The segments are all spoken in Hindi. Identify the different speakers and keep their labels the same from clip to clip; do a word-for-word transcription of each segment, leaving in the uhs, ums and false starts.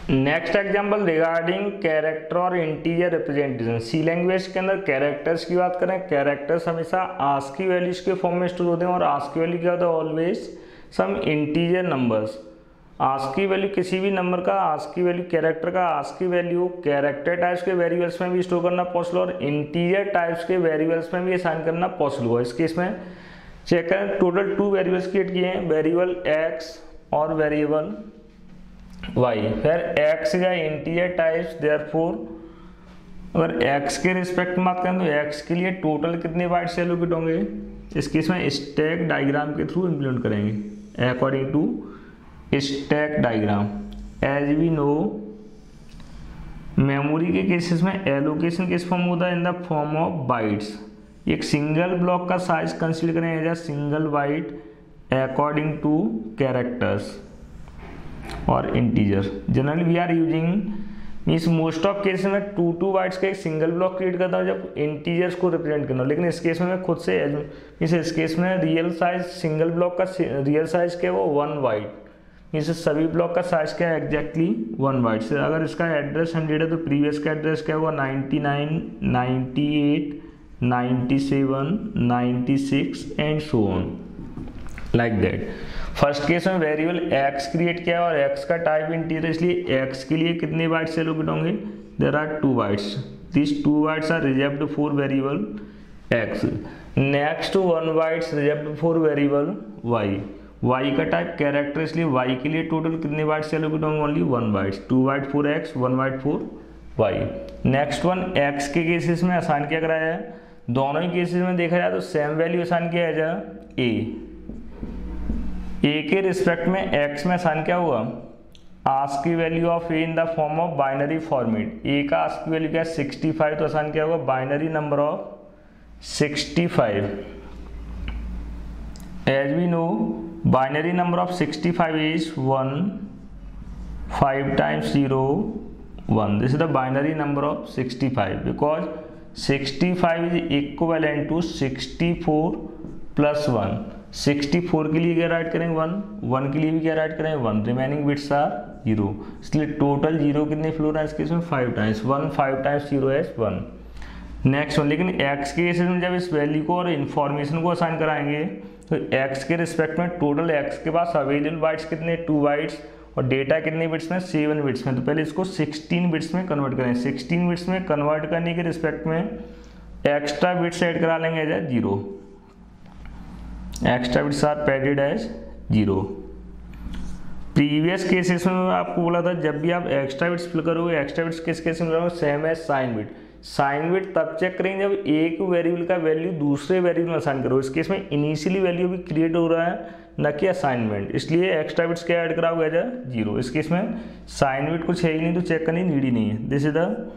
Speaker 1: नेक्स्ट एग्जाम्पल रिगार्डिंग कैरेक्टर और इंटीजर रिप्रेजेंटेशन। सी लैंग्वेज के अंदर कैरेक्टर्स की बात करें, कैरेक्टर्स हमेशा आस्की वैल्यूज के फॉर्म में स्टोर होते हैं और आस्की वैल्यू क्या होता है, always some integer numbers. ASCII value किसी भी नंबर का आस्की वैल्यू, कैरेक्टर का आस्की वैल्यू कैरेक्टर टाइप्स के वेरिएबल्स में भी स्टोर करना पॉसिबल और इंटीजर टाइप्स के वेरिएबल्स में भी असाइन करना पॉसिबल हुआ। इस केस में चेक करें, टोटल टू वेरिएबल्स क्रिएट किए हैं, वेरिएबल एक्स और वेरिएबल वाई। फिर x या इंटीजर टाइप्स, देयरफॉर अगर x के रिस्पेक्ट में बात करें तो x के लिए टोटल कितने बाइट्स एलोकेट होंगे, इस केस में स्टैक डायग्राम के थ्रू इम्प्लीमेंट करेंगे according to stack diagram. As we know memory के केसेस में एलोकेशन किस फॉर्म होता है, in the form of bytes. एक सिंगल ब्लॉक का साइज कंसीडर करें as a single byte according to characters और integer. Generally we are using means most of case में टू टू बाइट्स का एक सिंगल ब्लॉक क्रिएट करता हूँ जब इंटीजर्स को रिप्रेजेंट करना हो, लेकिन इस केस में मैं खुद से मीन्स इस केस में रियल साइज सिंगल ब्लॉक का रियल साइज क्या है वो वन बाइट, मीन्स सभी ब्लॉक का साइज क्या है एग्जैक्टली वन बाइट से। अगर इसका एड्रेस हंड्रेड है तो प्रीवियस का एड्रेस क्या हुआ ninety nine, ninety eight, ninety seven, ninety six and so on like that. First case में वेरिएबल x क्रिएट किया और x का टाइप इंटीजर, इसलिए x के लिए कितने बाइट्स एलोकेट होंगे, there are two bytes, this two bytes are reserved for variable x। Next one bytes reserved for variable y। y का टाइप कैरेक्टर, इसलिए y के लिए टोटल कितने बाइट्स एलोकेट होंगे, only one bytes, two byte for x, one byte for y। Next one x के केसेस में असाइन क्या कराया है, दोनों ही केसेस में देखा जाए तो सेम वैल्यू असाइन किया जाए a। a के रिस्पेक्ट में x में असाइन क्या हुआ, ASCII value of a in the form of binary format. a का आस्की वैल्यू क्या है सिक्सटी फाइव, तो असाइन क्या होगा binary number of sixty five. As we know binary number of sixty five is one, five times zero one, this is the binary number of sixty five because sixty five is equivalent to sixty four plus one. Sixty four के लिए क्या राइट करेंगे वन, वन के लिए भी क्या राइट करेंगे one, remaining bits are zero, इसलिए टोटल जीरो कितने फ्लोर है इसके इसमें five times, one five times zero as one. Next one, लेकिन x के केसेस में जब इस वैल्यू को और इन्फॉर्मेशन को असाइन कराएंगे तो x के रिस्पेक्ट में टोटल x के पास अवेलेबल बाइट्स कितने टू बाइट्स और डेटा कितने बिट्स में सेवन बिट्स में, तो पहले इसको सिक्सटीन बिट्स में कन्वर्ट करें। सिक्सटीन बिट्स में कन्वर्ट करने के रिस्पेक्ट में एक्स्ट्रा बिट्स ऐड करा लेंगे as a zero, extra bits are padded as zero. Previous cases में मैं आपको बोला था जब भी आप एक्स्ट्रा बिट्स फिल करोगे, एक्स्ट्रा बिट्स किस केस में करोगे, same as sign bit. Sign bit तब चेक करेंगे जब एक वेरिएबल का वैल्यू दूसरे वेरिएबल में असाइन करो, इस केस में इनिशियली वैल्यू भी क्रिएट हो रहा है न कि असाइनमेंट, इसलिए एक्स्ट्रा बिट्स क्या ऐड कराओगे एज ए जीरो। इस केस में साइन बिट कुछ है ही नहीं तो चेक करनी नीड ही नहीं है। This is the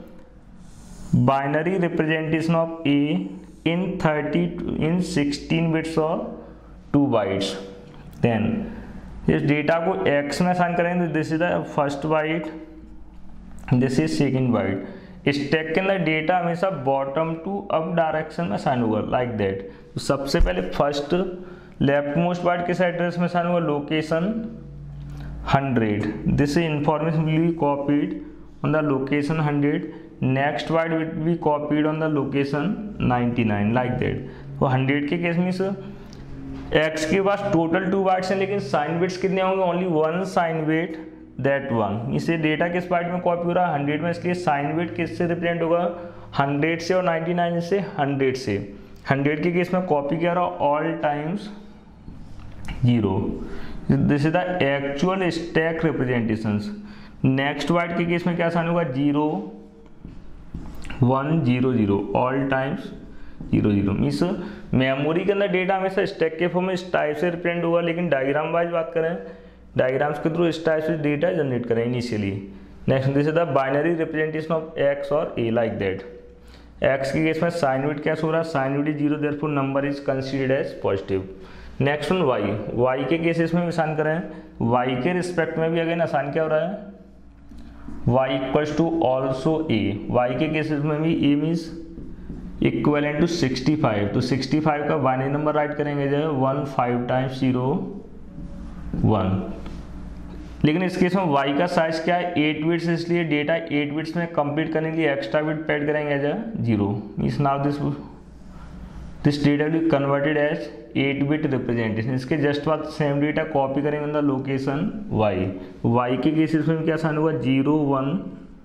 Speaker 1: binary representation of A in thirty in sixteen bits और टू बाइट्स। देन इस डेटा को x में असाइन करेंगे तो this is the first byte, this is second byte. Stack के अंदर डेटा हमेशा बॉटम टू अप डायरेक्शन में असाइन होगा लाइक दैट। तो सबसे पहले फर्स्ट लेफ्ट मोस्ट बाइट किस एड्रेस में असाइन होगा, location hundred, this information will be copied on the location hundred, next byte will be copied on the location ninety nine like that. तो हंड्रेड के केस में x के पास टोटल टू बाइट्स हैं लेकिन साइन बिट्स कितने होंगे, only one sign bit that one. इसे डेटा किस बाइट में कॉपी हो रहा है हंड्रेड में, इसलिए साइन बिट किससे रिप्रेजेंट होगा हंड्रेड से और नाइन्टी नाइन से हंड्रेड से। हंड्रेड के केस में कॉपी क्या रहा all times zero, this is the actual stack representations. Next byte के केस में क्या साइन होगा zero one zero zero all times zero zero, means memory के अंदर डेटा हमेशा स्टैक के फॉर्म में इस टाइप से रिप्रेजेंट होगा, लेकिन डायग्राम वाइज बात करें डायग्राम्स के थ्रू इस टाइप से डेटा जनरेट करें initially. Next this is the binary representation of x और a लाइक दैट। x के केस में साइन बिट क्या हो रहा है, sign bit is zero, therefore number is considered as positive. Next one y, y के केसेस में भी असाइन करें, y के रिस्पेक्ट में भी अगेन असाइन क्या हो रहा है y equals to also a। y के केसेस में भी a means equivalent to sixty five, तो सिक्सटी फाइव का बाइनरी नंबर राइट करेंगे जो one five times zero one. लेकिन इस केस में y का साइज क्या है एट बिट्स, इसलिए डेटा एट बिट्स में कंप्लीट करने के लिए एक्स्ट्रा बिट पैड करेंगे as a zero. Means now this this data will be converted as eight bit representation. इसके जस्ट बाद सेम डेटा कॉपी करेंगे in the location y। y के केसेस में क्या साइन होगा zero one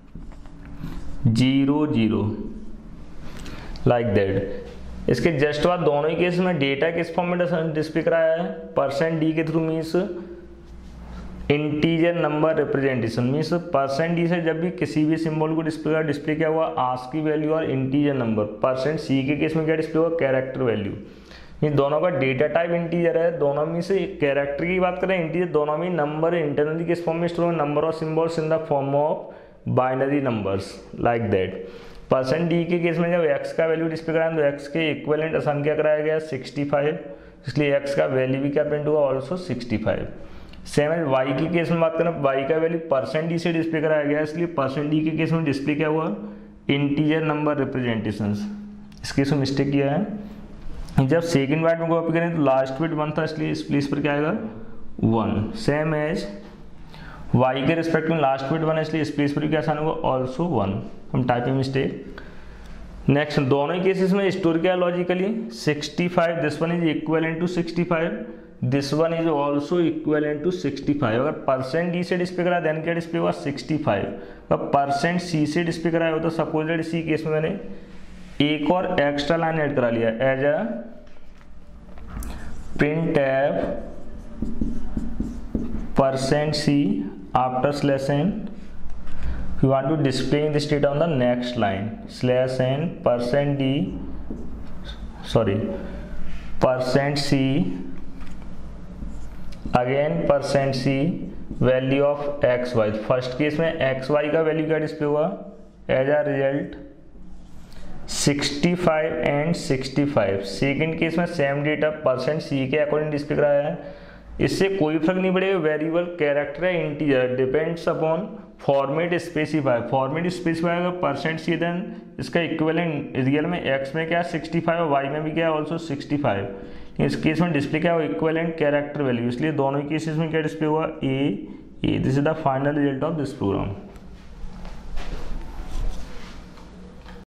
Speaker 1: zero zero like that. इसके जस्ट बाद दोनों ही केस में डेटा किस फॉर्म में डिस्प्ले कराया है परसेंट डी के through, means integer number representation. Means percent d से जब भी किसी भी सिंबल को डिस्प्ले का डिस्प्ले क्या हुआ आस्क की वैल्यू और इंटीजर नंबर। परसेंट सी के केस में क्या डिस्प्ले हुआ कैरेक्टर वैल्यू। ये दोनों का डेटा टाइप इंटीजर है, दोनों में से कैरेक्टर की बात करें इंटीजर, दोनों में नंबर इंटरनली किस फॉर्म में स्टोर होगा number of symbols in the form of binary numbers like that. Percent d के केस में जब x का वैल्यू डिस्प्ले कराया तो x के इक्विवेलेंट आसान क्या कराया गया सिक्सटी फाइव, इसलिए x का वैल्यू भी क्या प्रिंट हुआ also sixty five. Same as y के केस में बात करें y का वैल्यू परसेंट डी से डिस्प्ले कराया गया, इसलिए परसेंट डी के केस में डिस्प्ले क्या हुआ इंटीजर नंबर रिप्रेजेंटेशंस। इस केस में मिस्टेक किया है। जब सेकंड बाइट में कॉपी करें तो लास्ट बिट वन था, इसलिए इस प्लेस पर क्या आएगा वन। सेम एज y के रिस्पेक्ट में लास्ट बिट वन है, इसलिए इस प्लेस पर क्या आसान होगा ऑल्सो वन। हम टाइपिंग मिस्टेक। नेक्स्ट दोनों ही केसेस में स्टोर किया logically sixty five, this one is equivalent to sixty five, this one is also equivalent to sixty five. अगर परसेंट डी से डिस्प्ले करा देन क्या डिस्प्ले हुआ सिक्सटी फाइव। अगर परसेंट सी से डिस्प्ले कराया हो तो सपोजेड इसी केस में मैंने एक और एक्स्ट्रा लाइन ऐड करा लिया as a print f percent c after slash n. You want to display this data on the next line slash n percent d sorry percent c again percent c value of x y। First case में x y का वैल्यू क्या डिस्प्ले हुआ as a result sixty five and sixty five. Second case में सेम डेटा परसेंट सी के अकॉर्डिंग डिस्प्ले कराया है। इससे कोई फर्क नहीं पड़ेगा वेरिएबल कैरेक्टर है integer, depends upon format specify. Format specify अगर परसेंट सी देन इसका इक्विवेलेंट रियल में एक्स में क्या सिक्सटी फाइव और वाई में भी क्या है ऑल्सो सिक्सटी फाइव। इस केस में डिस्प्ले क्या हुआ इक्विवेलेंट कैरेक्टर वैल्यू, इसलिए दोनों ही केसेस में क्या डिस्प्ले हुआ A A. This is the final result of this programme.